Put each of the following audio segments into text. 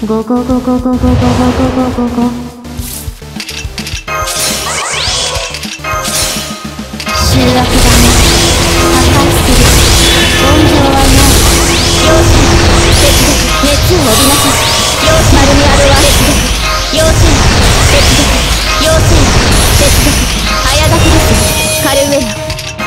ゴゴゴゴゴゴゴゴゴゴゴゴ。醜悪だね。破壊する。温情はない。容赦接続熱を帯びなさい。容赦丸にあるは接続。容赦接続。容赦接続。早書きです。カルウェ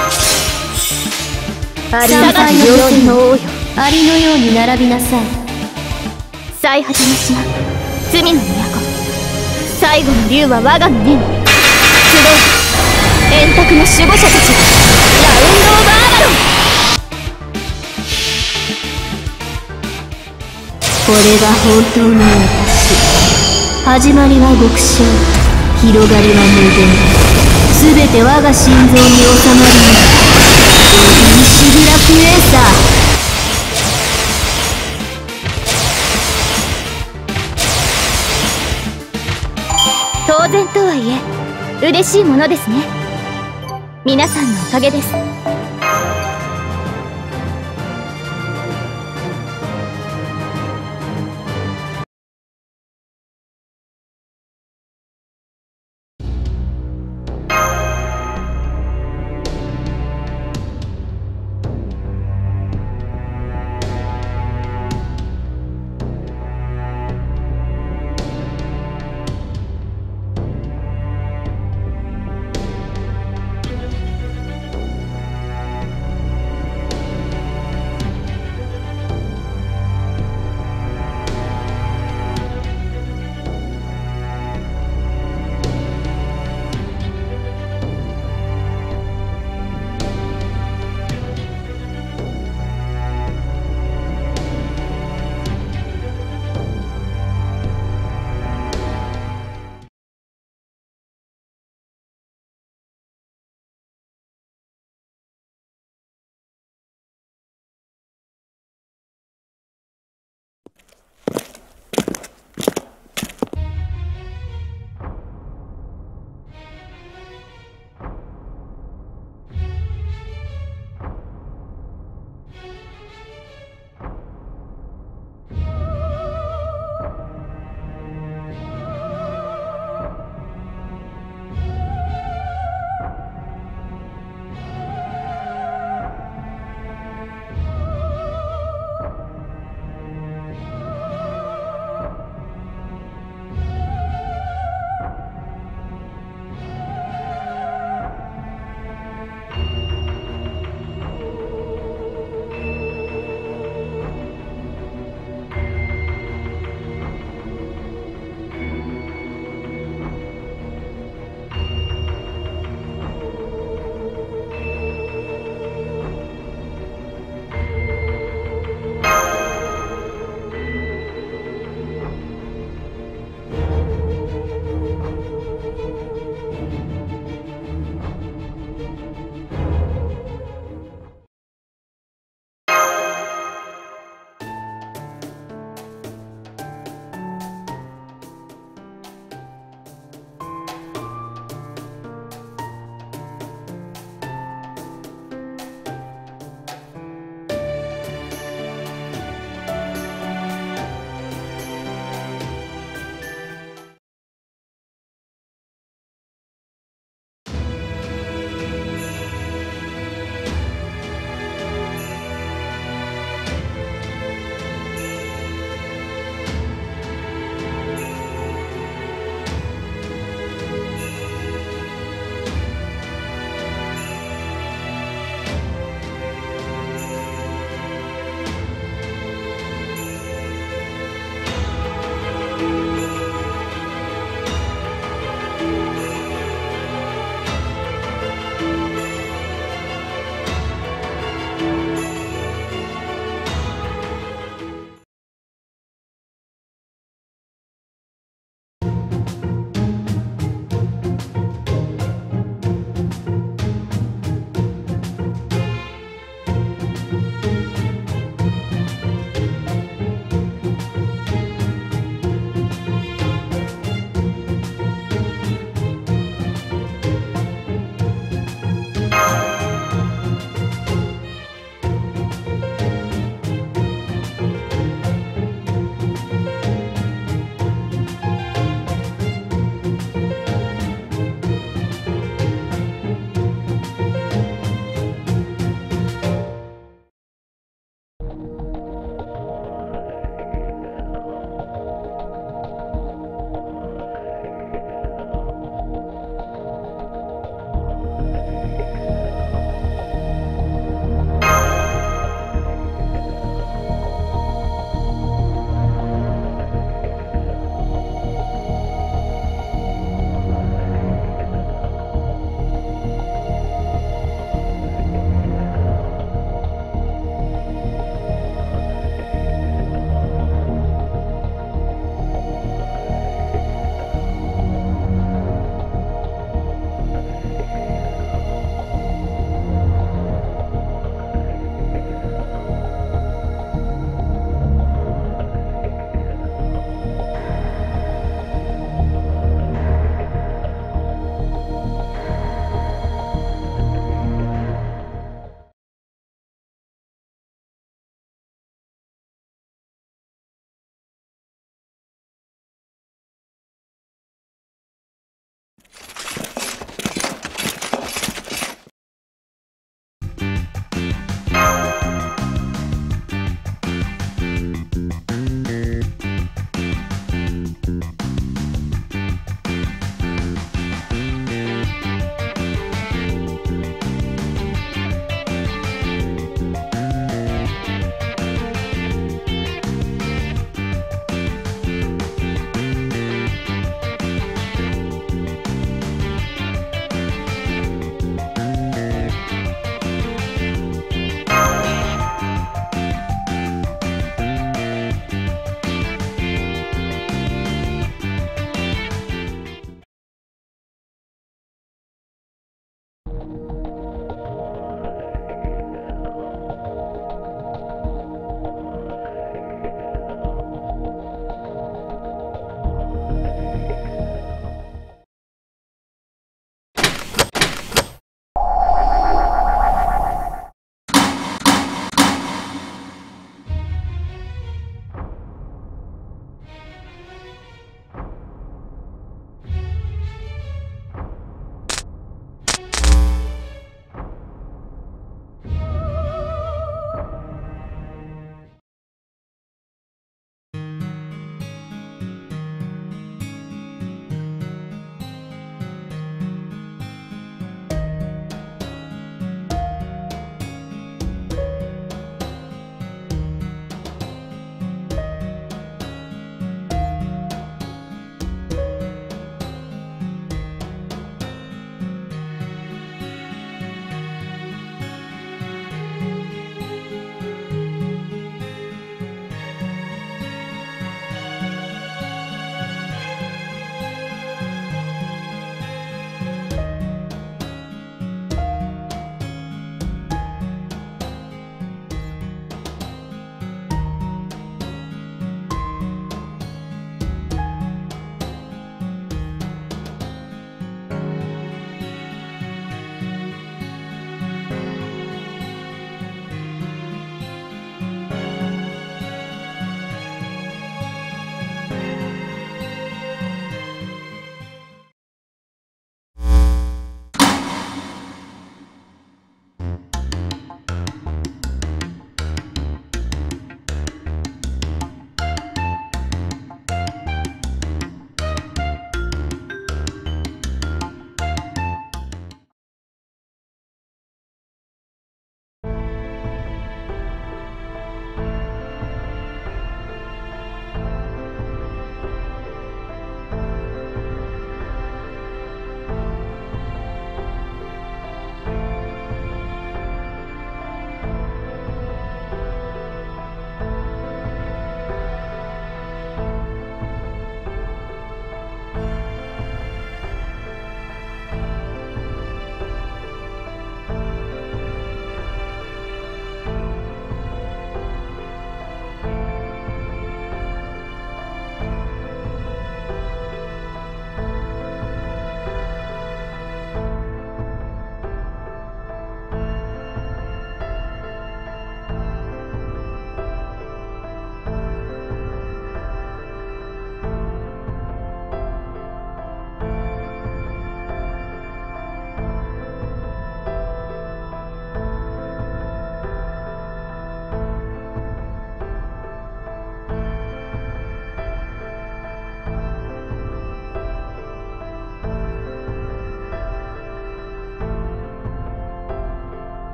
ア。ありがたい妖精の王よ。アリのように並びなさい。最果ての島、罪の都。最後の竜は我が胸に。集え円卓の守護者たち、ラウンド・オブ・アバロン。これが本当の私。始まりは極小、広がりは無限。全て我が心臓に収まり、ボディシグラクエーサー。当然とはいえ嬉しいものですね。皆さんのおかげです。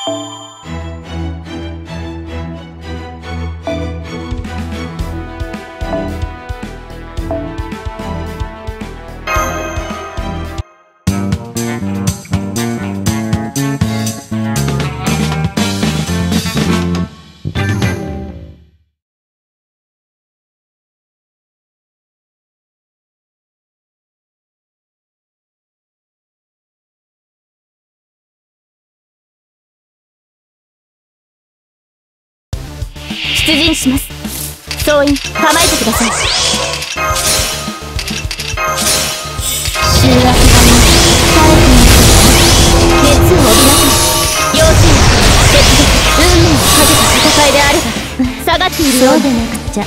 出陣します。総員構えてください。醜悪だね。耐えてます。熱を帯びなさい。要注意。鉄で運命をかけた戦いであれば下がっているようでなくちゃ。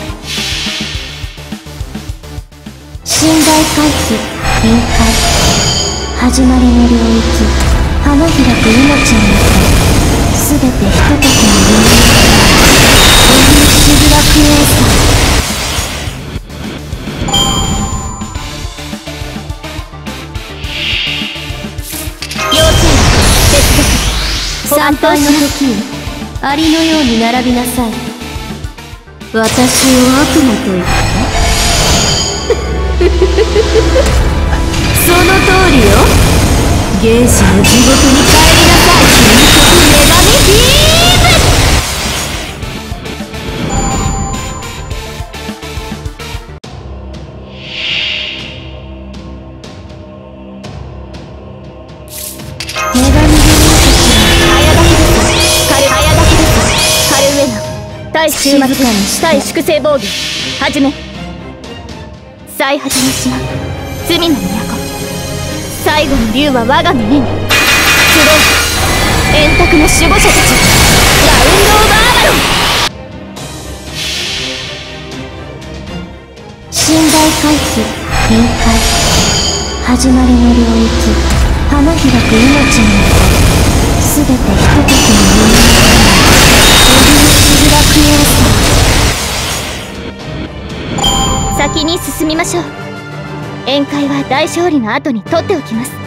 信頼回帰臨界始まりの領域花開く命を持ってすべてひとときの夢シブラクエーサー。要注意。接続。参拝の時よ、アリのように並びなさい。私を悪魔と言ったその通りよ。原始の地獄に帰りなさい。究極女神ビーム。女神ビームたちは早炊きです。カルウェナ対終末対粛清防御始め。最果ての島罪の都最後の竜は我が身に。集え円卓の守護者たちラウンド・オブ・アバロン。信頼回帰臨界始まりの領域花開く命のすべてひとときの夢のシブラクエーサー。先に進みましょう。宴会は大勝利の後に取っておきます。